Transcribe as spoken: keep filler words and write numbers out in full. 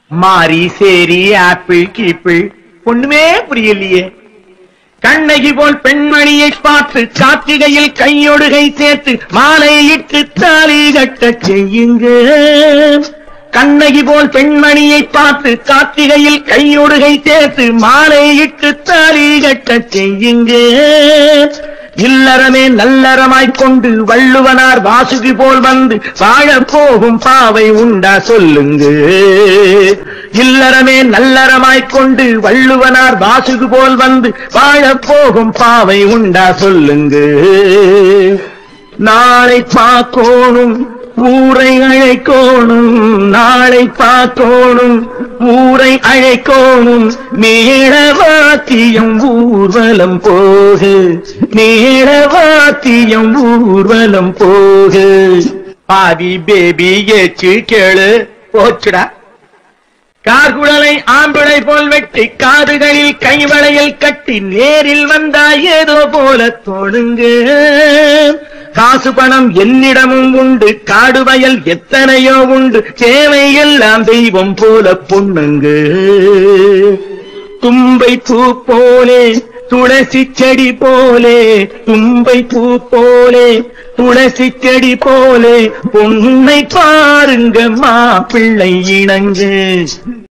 மாரி சேரி ஆப்பிள் கீப்பிள் ஒண்ணுமே புரியலையே. கண்ணகி போல் பெண்மணியை பார்த்து கார்த்திகையில் கையொடுகை சேர்த்து மாலையிட்டு தாலி கட்ட செய்யுங்க. கண்ணகி போல் பெண்மணியை பார்த்து கார்த்திகையில் கையொடுகை சேர்த்து மாலையிட்டு தாலி கட்ட செய்யுங்க. இல்லறமே நல்லறமாய்க் கொண்டு வள்ளுவனார் வாசுகி போல் வந்து வாழப் போகும் பாவை உண்டா சொல்லுங்க. இல்லறமே நல்லறமாய்க் கொண்டு வள்ளுவனார் வாசுகி போல் வந்து வாழப் போகும் பாவை உண்டா சொல்லுங்க. நாளை பார்க்கோணும் ஊரை அழைக்கோணும், நாளை பார்க்கோணும் ஊரை அழைக்கோணும், மேளவாத்தியம் ஊர்வலம் போகு, மேளவாத்தியம் ஊர்வலம் போகு. பாதி பேபி ஏச்சு கேளு போச்சுடா. கார்குழலை ஆம்பிளை போல் வெட்டி காதுகளில் கைவளையில் கட்டி நேரில் வந்தா ஏதோ போல தோணுங்க. காசு பணம் என்னிடமும் உண்டு, காடு வயல் எத்தனையோ உண்டு, சேவை எல்லாம் தெய்வம் போல பொண்ணுங்க. தும்பை பூ போலே துளசி செடி போலே, தும்பை பூ போலே துளசி செடி போலே பொன்னை பாருங்க மாப்பிள்ளை இணங்கு.